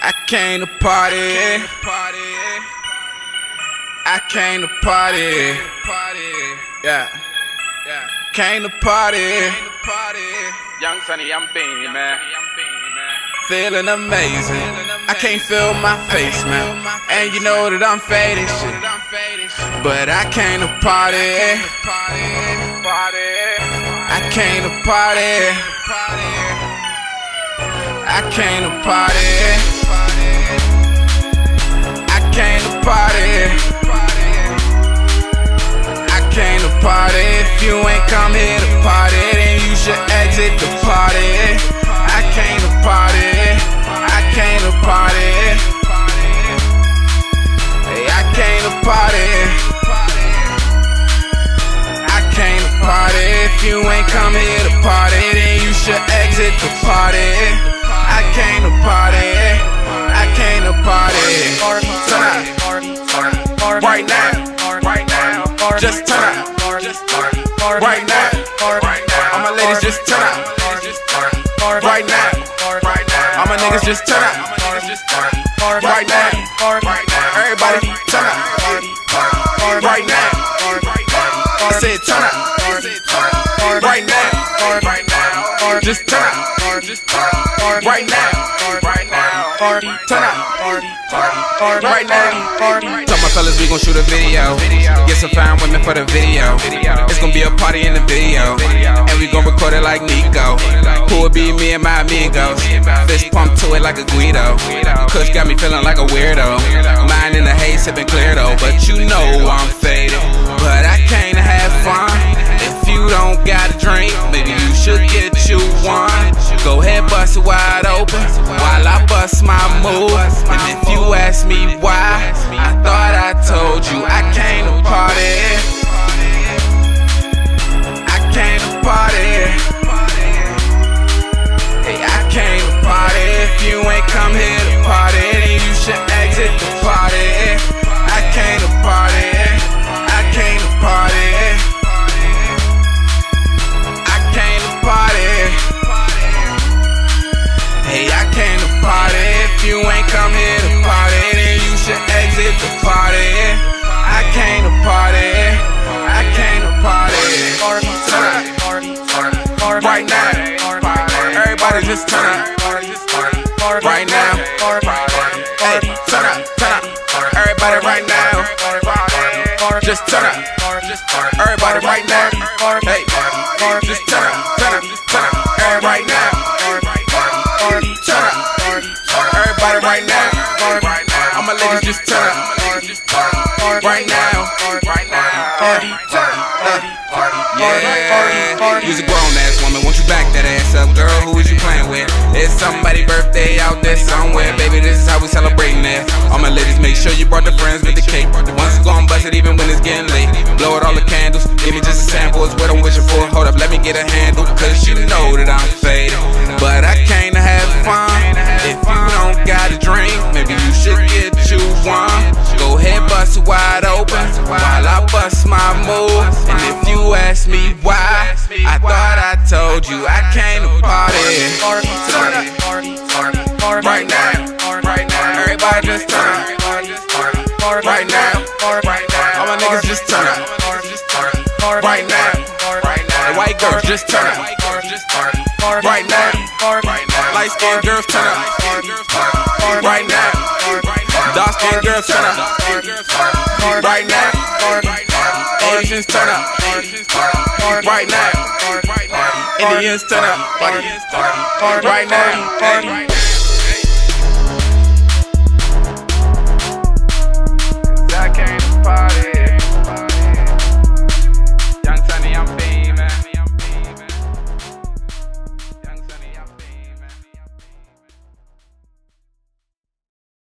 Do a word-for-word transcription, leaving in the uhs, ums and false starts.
I came to party. I came to party. Yeah. Came to party. Young Sonny, I'm beaming, man. Feeling amazing. I can't feel my face, man. And you know that I'm faded shit. But I came to party. I came to party. I came to party. I came to party. I came to party. If you ain't come here to party, then you should exit the party. I came to party. I came to party. Hey, I came to party. I came to party. If you ain't come here to party, then you should exit the party. I came to party. I came to party. Turn up. Right now. Right now. Just turn up. Right now. All my ladies just turn up. Right now. All my niggas just turn up. Right now. Everybody turn up. Right now. I said turn up. Right now. Just turn up. Right now. Turn up. Right now. Tell my fellas we gon' shoot a video. Get some fine women for the video. It's gon' be a party in the video. And we gon' record it like Nico. Who would be me and my amigos? Fist pump to it like a Guido. Kush got me feeling like a weirdo. Mine in the haze sipping clear though. But you know I'm faded. But I came to have fun. If you don't got a drink, maybe you should get you one. Go ahead, bust it wide open while I bust my move. And if you ask me why, I thought I told you I came to party. I came to party. Hey, I came to party. If you ain't come here to party, then you should exit the party. I came to party. I came to party. I came to party. Hey, I came to party. If you ain't come here to party, then you should exit the party. I came to party. I came to party. Turn up. Right now. Everybody just turn up. Right now. Hey, turn up, turn up. Everybody right now. Just turn up. Everybody right now. Hey, just turn up, turn up, turn up. Everybody right now. Turn up. Everybody right now. All my ladies just turn up. Right now. Hey, turn up. Yeah, you's a grown ass woman, won't you back that ass up, girl? Who is you playing with? It's somebody's birthday out there somewhere, baby. This is how we celebrating that. All my ladies, make sure you brought the friends with the cake. Once it's gone, bust it even when it's getting late. Blow out all the candles, give me just a sample. It's what I'm wishing for. Hold up, let me get a handle, cause you know that I'm faded. But I came to have fun. If you don't got a drink, maybe you should get you one. Go ahead, bust it wide open while I bust my move. And if you ask me why, I thought I told you I came to party. Turn up. Right now. Everybody just turn up. Right now. All my niggas just turn up. Right now. The white girls just turn up. Right now. Light skinned girls turn up. Right now. Dark skinned girls turn up. Right now. Asians turn up. Right now. Indians turn up. Right now.